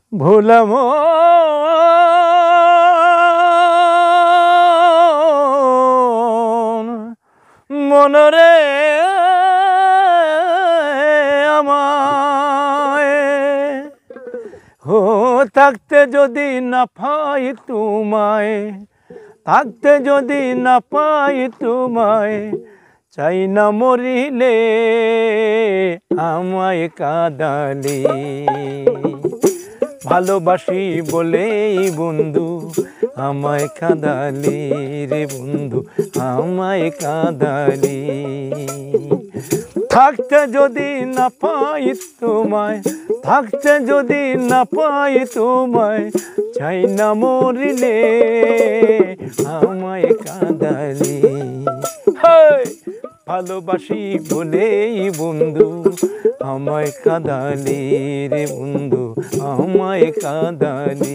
ভুলাম মনরে আমায় হো থাকতে যদি না পাই তোমায়, থাকতে যদি না পাই তোমায়, চাই না মরিলে আমায় কাঁদালে। ভালোবাসি বলেই বন্ধু আমায় কাঁদালি রে বন্ধু আমায় কাঁদালি। থাকতে যদি না পাই তোমায়, থাকতে যদি না পাই তোমায়, চাই না মরিলে আমায় কাঁদালি। ভালোবাসি বলেই বন্ধু আমায় কাঁদালি রে বন্ধু আমায় কাঁদালি।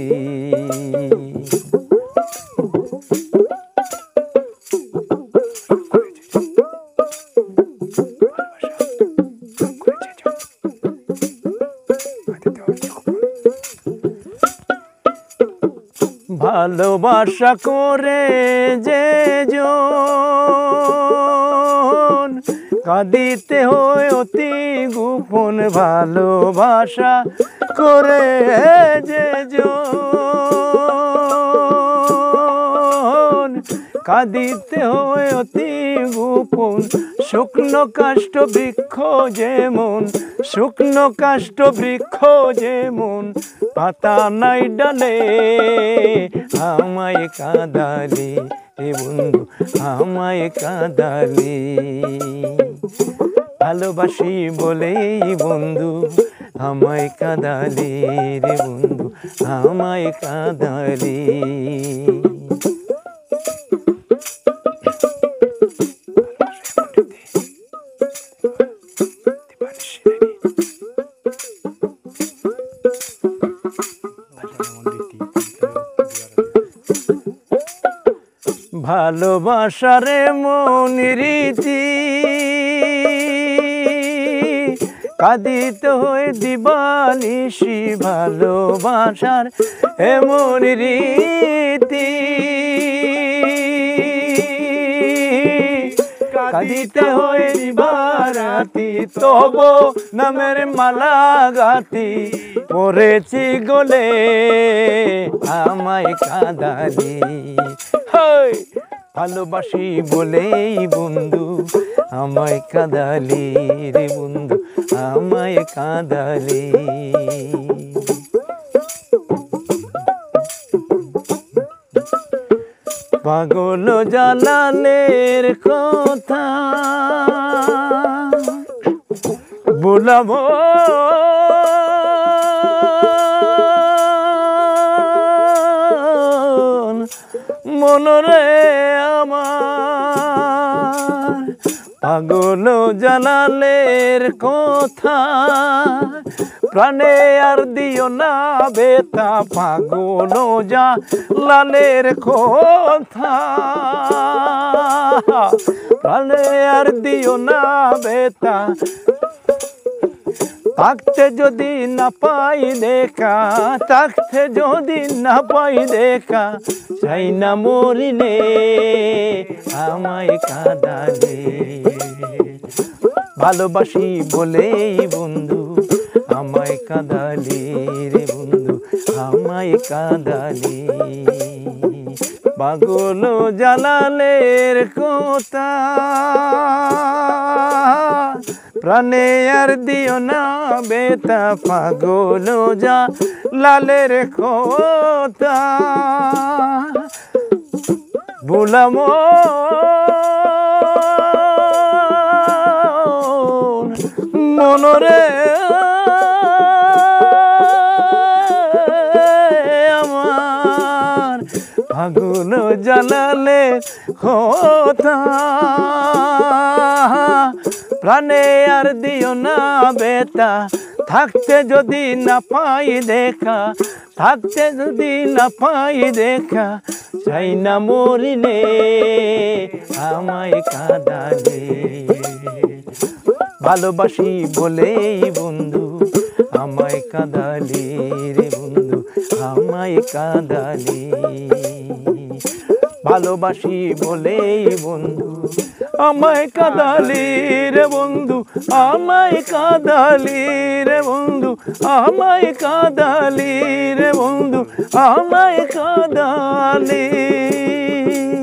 ভালোবাসা করে যে জন কাঁদিতে হয় অতি গোপন, ভালোবাসা করে যে জন কাঁদিতে হয় অতি গোপন। শুকনো কাষ্ঠ বৃক্ষ যেমন, শুকনো কাষ্ঠ বৃক্ষ যেমন, পাতা নাই ডালে আমায় কাঁদালি রে বন্ধু আমায় কাঁদালি। ভালোবাসি বলেই বন্ধু আমায় কাঁদালি রে বন্ধু আমায় কাঁদালি। ভালোবাসারে মন রীতি কাঁদিতে হয় দিবানিশি, ভালোবাসার এমন রীতি কাঁদিতে হয় দিবারাতি। তব নামের মালা গাতি পড়েছি গলে আমায় কাঁদালি। ভালোবাসি বলেই বন্ধু আমায় কাঁদালি রে বন্ধু আমায় কাঁদালি। পাগল জালালের কথা বলবো মনরে আমার, পাগল জালালের কথা প্রাণে আর দিও না বেতা। পাগল জালালের কথা প্রাণে আর দিও না বেতা। থাকতে যদি না পাই দেখা, থাকতে যদি না পাই দেখা, চাই না মরিলে আমায় কাঁদালে। ভালোবাসি বলেই বন্ধু আমায় কাঁদালি রে বন্ধু আমায় কাঁদালি। পাগল জালালের কথা প্রাণে আর দিও না বেতা। পাগল জালালের কথা ভুলাম মনরে আমার, পাগল জালালের কথা প্রাণে আর দিও না বেতা। থাকতে যদি না পাই দেখা, থাকতে যদি না পাই দেখা, চাই না মরিলে আমায় কাঁদালে। ভালোবাসি বলেই বন্ধু আমায় কাঁদালি রে বন্ধু আমায় কাঁদালি। ভালোবাসি বলেই বন্ধু আমায় কাঁদালি রে বন্ধু, আমায় কাঁদালি রে বন্ধু, আমায় কাঁদালি রে বন্ধু, আমায় কাঁদালি।